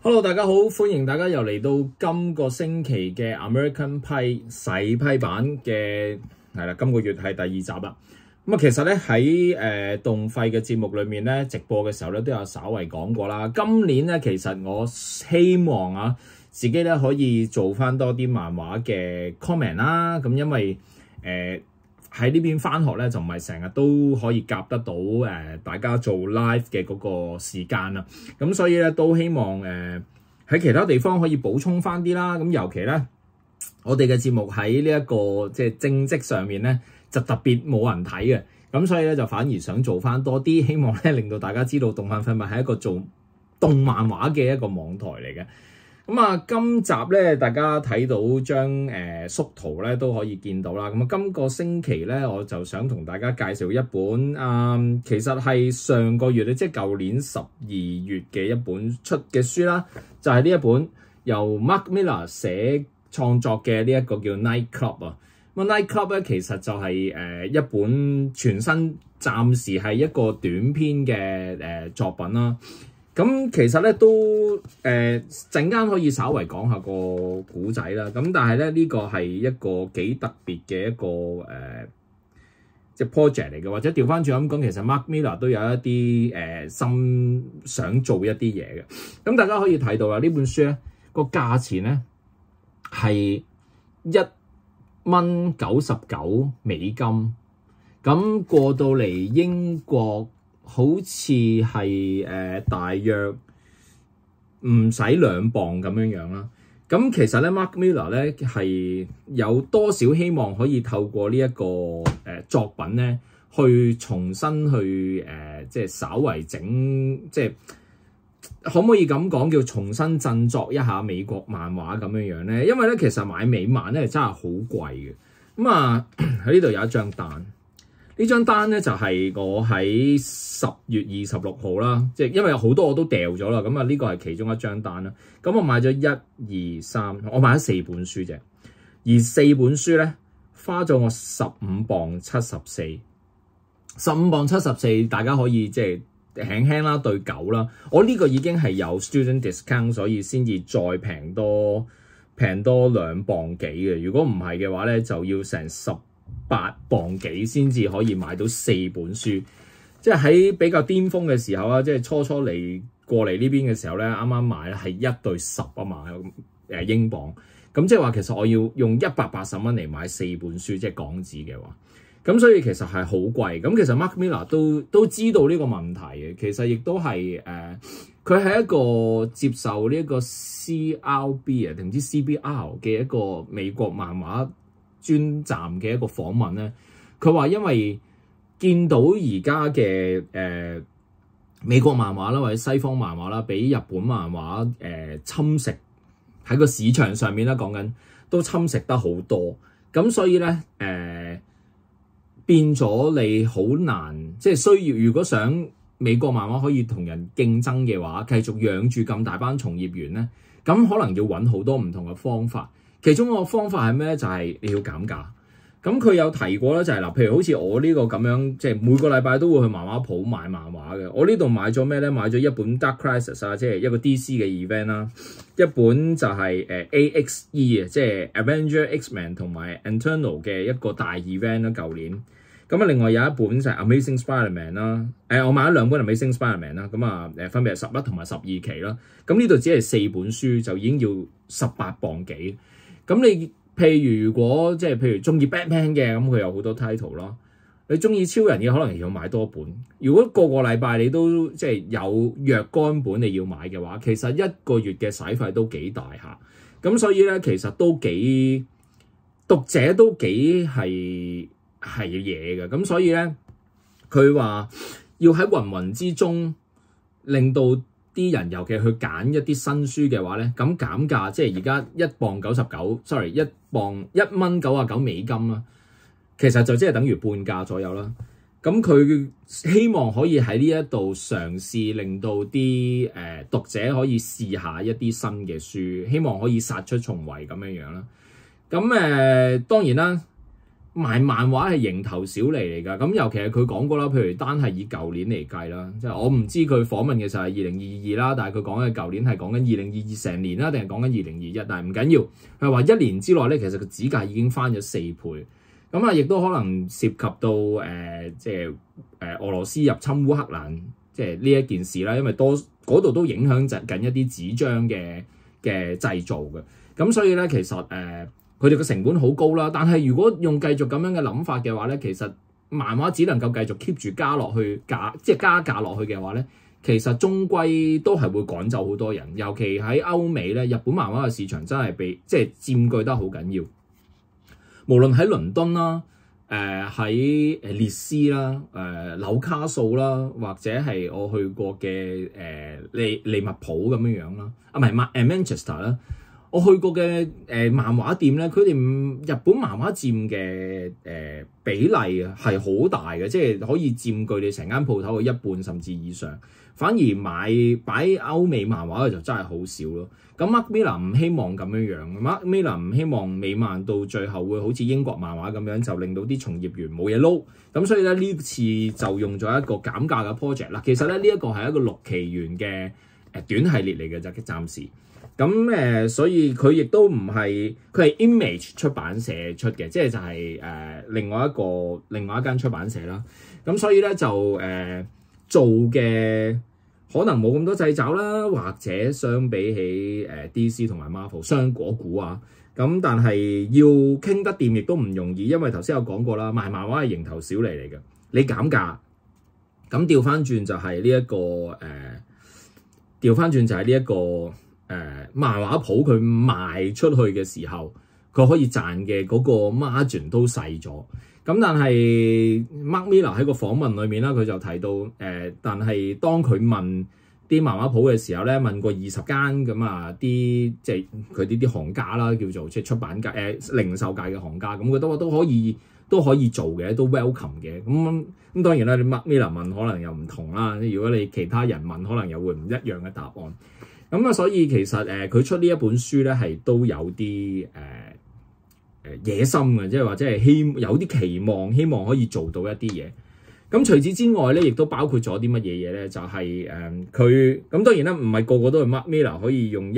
Hello， 大家好，歡迎大家又嚟到今個星期嘅 American Pie 洗批版嘅係啦，今個月係第2集啦。咁啊，其實咧喺動廢嘅節目裏面咧，直播嘅時候咧都有稍微講過啦。今年咧，其實我希望自己咧可以做翻多啲漫畫嘅 comment 啦。咁因為喺呢邊返學咧，就唔係成日都可以夾得到大家做 live 嘅嗰個時間啦。咁所以咧都希望喺其他地方可以補充翻啲啦。咁尤其咧，我哋嘅節目喺呢一個即係正職上面咧，就特別冇人睇嘅。咁所以咧就反而想做翻多啲，希望咧令到大家知道動漫廢物係一個做動漫畫嘅一個網台嚟嘅。咁啊，今集咧，大家睇到張縮圖咧都可以見到啦。咁啊，今個星期咧，我就想同大家介紹一本其實係上個月咧，即係舊年12月嘅一本出嘅書啦，就係呢一本由 Mark Millar 寫創作嘅呢一個叫 Night Club 啊。咁啊 Night Club 咧，其實就係一本全新，暫時係一個短篇嘅作品啦。咁其實咧都陣間可以稍微講下個古仔啦。咁但係咧呢個係一個幾特別嘅一個即係 project 嚟嘅，或者調翻轉咁講，其實 Mark Millar 都有一啲心想做一啲嘢嘅。咁大家可以睇到啦，呢本書咧個價錢咧係$1.99咁過到嚟英國。好似係大約唔使2磅咁樣啦。咁其實咧 Mark Millar 咧係有多少希望可以透過呢一個作品咧，去重新去即係稍為整，即係可唔可以咁講叫重新振作一下美國漫畫咁樣咧？因為咧其實買美漫咧真係好貴嘅。咁啊喺呢度有一張單。呢張單咧就係我喺10月26號啦，即係因為好多我都掉咗啦，咁啊呢個係其中一張單啦。咁我買咗1、2、3，我買咗4本書啫，而4本書咧花咗我$15.74，15$74，大家可以即係輕輕啦對9啦。我呢個已經係有 student discount， 所以先至再平多2磅幾嘅。如果唔係嘅話咧，就要成18磅幾先至可以買到4本書，即係喺比較巔峰嘅時候啊，即係初過嚟呢邊嘅時候咧，啱啱買咧係1對10啊嘛，英鎊，咁即係話其實我要用180蚊嚟買4本書，即係港紙嘅話，咁所以其實係好貴。咁其實 Mark Millar 都知道呢個問題嘅，其實亦都係佢係一個接受呢一個 CRB 定唔知 CBR 嘅一個美國漫畫專站嘅一個訪問咧，佢話因為見到而家嘅美國漫畫啦，或者西方漫畫啦，俾日本漫畫侵蝕喺個市場上面啦，講緊都侵蝕得好多，咁所以咧變咗你好難，即係需要如果想美國漫畫可以同人競爭嘅話，繼續養住咁大班從業員咧，咁可能要揾好多唔同嘅方法。其中一個方法係咩咧？就係你要減價。咁佢有提過咧，就係嗱，譬如好似我呢個咁樣，即係每個禮拜都會去漫畫鋪買漫畫嘅。我呢度買咗咩咧？買咗一本 Dark Crisis 啊，即係一個 DC 嘅 event 啦。一本就係AXE 啊，即係 Avenger X-Men 同埋 Eternal 嘅一個大 event 啦，舊年。咁啊，另外有一本就係 Amazing Spider-Man 啦。我買咗2本 Amazing Spider-Man 啦。咁啊，分別係11同埋12期啦。咁呢度只係4本書就已經要18磅幾。咁你譬如果即係譬如中意 Batman 嘅，咁佢有好多 title 咯。你中意超人嘅，可能要買多本。如果個個禮拜你都即係有若干本你要買嘅話，其實1個月嘅使費都幾大下。咁所以咧，其實都幾讀者都幾係嘢嘅。咁所以咧，佢話要喺芸芸之中令到啲人尤其去揀一啲新書嘅話咧，咁減價即係而家$1.99啦，其實就即係等於半價左右啦。咁佢希望可以喺呢一度嘗試令到啲讀者可以試下一啲新嘅書，希望可以殺出重圍咁樣啦。咁當然啦， 賣漫畫係蠅頭小利嚟㗎。咁尤其係佢講過啦，譬如單係以舊年嚟計啦，即係我唔知佢訪問嘅時候係2022啦，但係佢講嘅舊年係講緊2022成年啦，定係講緊2021？但係唔緊要，佢話1年之內咧，其實個紙價已經翻咗4倍。咁啊，亦都可能涉及到即係俄羅斯入侵烏克蘭，即係呢一件事啦，因為嗰度都影響緊一啲紙張嘅製造嘅。咁所以咧，其實佢哋嘅成本好高啦。但係如果用繼續咁樣嘅諗法嘅話咧，其實漫畫只能夠繼續 keep 住加落去即係加價落去嘅話咧，其實終歸都係會趕走好多人。尤其喺歐美咧，日本漫畫嘅市場真係即係佔據得好緊要。無論喺倫敦啦、喺列斯啦、紐卡素啦，或者係我去過嘅利物浦咁樣啦，唔係Manchester 啦，我去過嘅漫畫店咧，佢哋日本漫畫佔嘅比例啊係好大嘅，即係可以佔據你成間鋪頭嘅一半甚至以上。反而擺歐美漫畫嘅就真係好少咯。咁 Mark Millar 唔希望咁樣，Mark Millar 唔希望美漫到最後會好似英國漫畫咁樣，就令到啲從業員冇嘢撈。咁所以咧呢次就用咗一個減價嘅 project 啦。其實咧呢一個係一個6期元嘅短系列嚟嘅啫，暫時。咁所以佢亦都唔係，佢係 Image 出版社出嘅，即係就係另外一間出版社啦。咁所以咧就做嘅可能冇咁多掣肘啦，或者相比起DC 同埋 Marvel 雙果股啊，咁但係要傾得掂亦都唔容易，因為頭先有講過啦，賣漫畫係蠅頭小利嚟嘅，你減價，咁調翻轉就係呢一個漫畫鋪佢賣出去嘅時候，佢可以賺嘅嗰個 margin 都細咗。咁但係 Mark Millar 喺個訪問裏面啦，佢就提到但係當佢問啲漫畫鋪嘅時候咧，問過20間咁啊，啲即係佢啲行家啦，叫做即係出版界零售界嘅行家，咁佢都可以做嘅，都 welcome 嘅。咁當然啦，你 Mark Millar 問可能又唔同啦，如果你其他人問，可能又會唔一樣嘅答案。咁啊，所以其實佢出呢一本書咧，係都有啲野心嘅，即係或者係有啲期望，希望可以做到一啲嘢。咁除此之外咧，亦都包括咗啲乜嘢嘢咧？就係佢咁當然啦，唔係個個都係 Mark Millar 可以用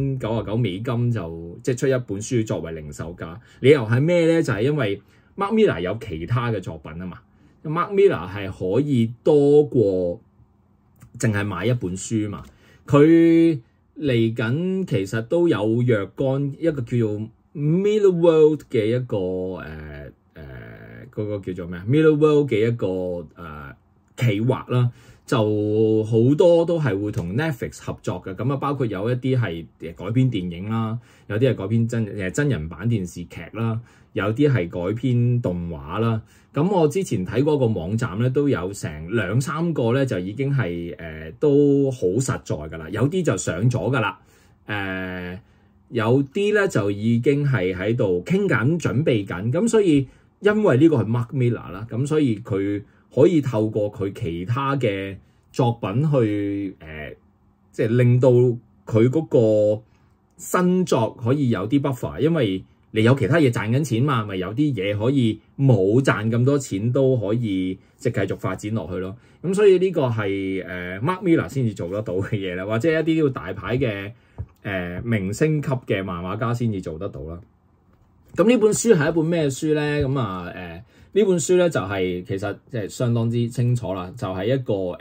$1.99就即係出一本書作為零售價。理由係咩咧？就係因為 Mark Millar 有其他嘅作品啊嘛。Mark Millar 係可以多過淨係買一本書嘛。佢嚟緊其實都有若干一個叫做 Millar World 嘅一個嗰個叫做咩啊 Millar World 嘅一個企劃啦，就好多都係會同 Netflix 合作嘅。咁啊，包括有一啲係改編電影啦，有啲係改編真人版電視劇啦，有啲係改編動畫啦。咁我之前睇嗰個網站咧，都有成2-3個咧，就已經係都好實在㗎啦。有啲就上咗㗎啦，有啲咧就已經係喺度傾緊、準備緊。咁所以因為呢個係 Mark Millar 啦，咁所以佢可以透過佢其他嘅作品去即係令到佢嗰個新作可以有啲 buffer， 因為你有其他嘢賺緊錢嘛，咪有啲嘢可以冇賺咁多錢都可以即係繼續發展落去咯。咁所以呢個係Mark Millar 先至做得到嘅嘢啦，或者一啲叫大牌嘅明星級嘅漫畫家先至做得到啦。咁呢本書係一本咩書咧？咁呢本書咧就係其實即係相當之清楚啦，就係一個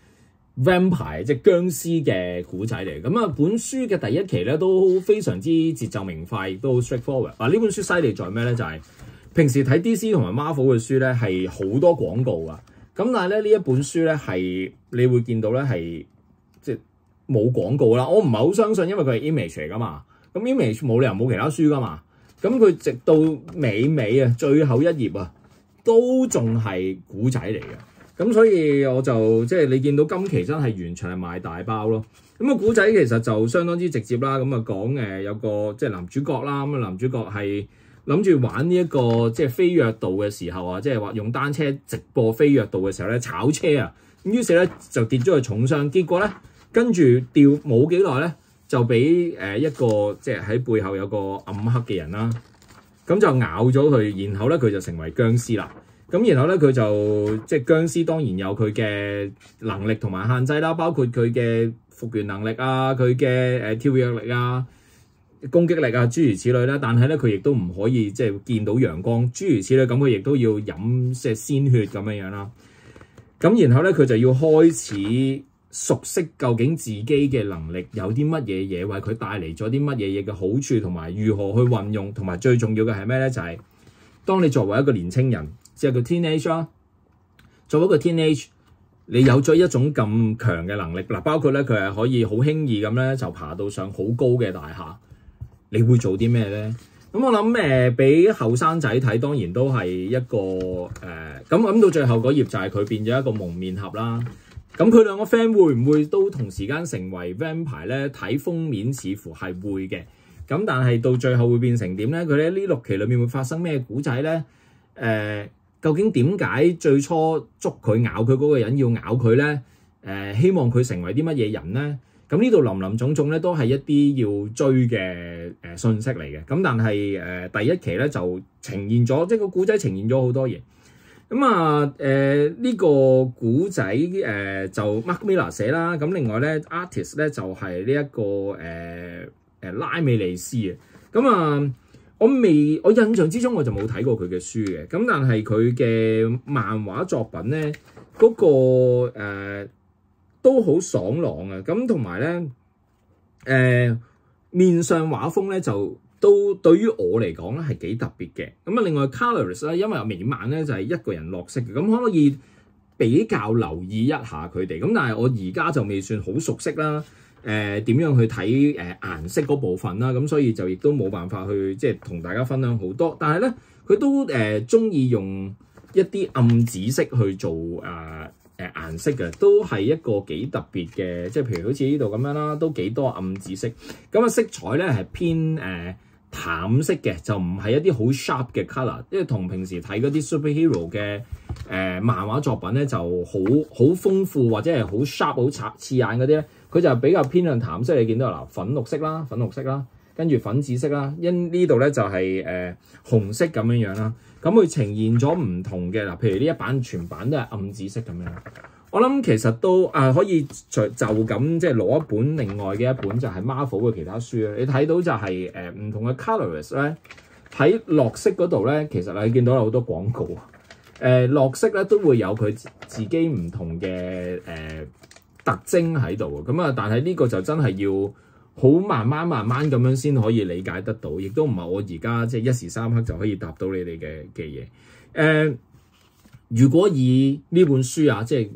vampire 即係殭屍嘅古仔嚟。咁啊，本書嘅第一期咧都非常之節奏明快，亦都好 straightforward。嗱，呢本書犀利在咩咧？就係平時睇 DC 同埋 Marvel 嘅書咧係好多廣告噶，咁但係咧呢一本書咧係你會見到咧係即係冇廣告啦。我唔係好相信，因為佢係 Image 嚟噶嘛，咁 Image 冇理由冇其他書噶嘛。咁佢直到尾啊，最後一頁啊，都仲係古仔嚟嘅。咁所以我就即係你見到今期真係完全係賣大包咯。咁個古仔其實就相當之直接啦。咁啊講有個即係男主角啦。咁啊男主角係諗住玩呢一個即係飛躍道嘅時候啊，即係話用單車直播飛躍道嘅時候咧炒車啊。咁於是咧就跌咗去重傷，結果咧跟住掉冇幾耐咧就俾一個即係喺背後有個暗黑嘅人啦。咁咁就咬咗佢，然後咧佢就成為僵屍啦。咁然後咧佢就即係僵屍當然有佢嘅能力同埋限制啦，包括佢嘅復原能力啊，佢嘅跳躍力啊、攻擊力啊諸如此類啦。但係咧佢亦都唔可以即係見到陽光諸如此類，咁佢亦都要飲即係鮮血咁樣啦。咁然後咧佢就要開始熟悉究竟自己嘅能力有啲乜嘢嘢為佢帶嚟咗啲乜嘢嘢嘅好處，同埋如何去運用，同埋最重要嘅係咩咧？就係當你作為一個年青人，即係個 teenage 啦，作為一個 teenage， 你有咗一種咁強嘅能力嗱，包括咧佢係可以好輕易咁咧就爬到上好高嘅大廈，你會做啲咩咧？咁我諗俾後生仔睇，當然都係一個咁到最後嗰頁就係佢變咗一個蒙面俠啦。咁佢兩個 friend 會唔會都同時間成為 vampire 咧？睇封面似乎係會嘅。咁但係到最後會變成點咧？佢喺呢6期裏面會發生咩古仔咧？究竟點解最初捉佢咬佢嗰個人要咬佢咧？希望佢成為啲乜嘢人咧？咁呢度林林總總咧都係一啲要追嘅信息嚟嘅。咁但係第一期咧就呈現咗，即係個古仔呈現咗好多嘢。咁呢個古仔就 Mark Millar 寫啦。咁另外咧 artist 咧就係呢一個拉美利斯啊。咁我印象之中我就冇睇過佢嘅書嘅。咁但係佢嘅漫畫作品咧嗰個都好爽朗啊。咁同埋咧面上畫風咧就都對於我嚟講咧係幾特別嘅。咁另外 Colorist 咧，因為美漫咧就係一個人落色嘅，咁可以比較留意一下佢哋。咁但係我而家就未算好熟悉啦。點樣去睇顏色嗰部分啦？咁所以就亦都冇辦法去即係同大家分享好多。但係咧，佢都中意用一啲暗紫色去做顏色嘅，都係一個幾特別嘅。即係譬如好似呢度咁樣啦，都幾多暗紫色。咁色彩咧係偏淡色嘅，就唔係一啲好 sharp 嘅 colour。因為同平時睇嗰啲 superhero 嘅漫畫作品咧，就好豐富或者係好 sharp 好刺眼嗰啲咧。佢就比較偏向淡色，你見到嗱，粉綠色啦，跟住粉紫色啦，因呢度咧就係紅色咁樣啦。咁佢呈現咗唔同嘅嗱，譬如呢一版全版都係暗紫色咁樣。我諗其實都可以就咁即係攞一本另外嘅一本就係 Marvel 嘅其他書啦。你睇到就係唔同嘅 colorist 咧喺落色嗰度咧，其實你見到有好多廣告落色咧都會有佢自己唔同嘅特徵喺度咁但係呢個就真係要好慢慢咁樣先可以理解得到，亦都唔係我而家即係一時三刻就可以答到你哋嘅嘢。如果以呢本書啊，即係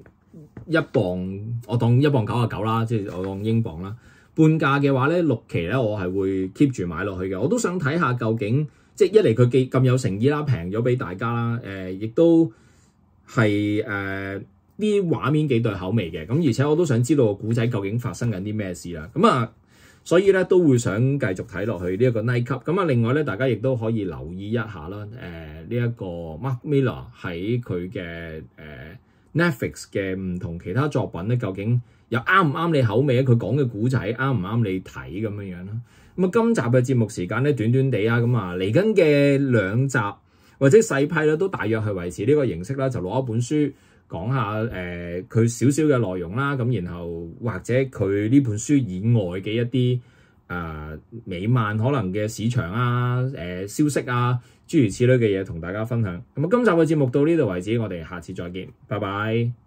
1磅，我當1磅99啦，即係我當英鎊啦，半價嘅話咧，6期咧我係會 keep 住買落去嘅。我都想睇下究竟即係一嚟佢咁有誠意啦，平咗俾大家啦，亦都係啲畫面幾對口味嘅，咁而且我都想知道個古仔究竟發生緊啲咩事啦，所以咧都會想繼續睇落去呢一個 Night Club。咁另外咧，大家亦都可以留意一下啦，呢一個 Mark Millar 喺佢嘅Netflix 嘅唔同其他作品咧，究竟又啱唔啱你口味咧？佢講嘅古仔啱唔啱你睇咁樣啦。今集嘅節目時間咧短短地啊，嚟緊嘅2集或者細批咧都大約係維持呢個形式啦，就攞一本書。講下佢少少嘅內容啦，咁然後或者佢呢本書以外嘅一啲美漫可能嘅市場啊、消息啊諸如此類嘅嘢同大家分享。咁今集嘅節目到呢度為止，我哋下次再見，拜拜。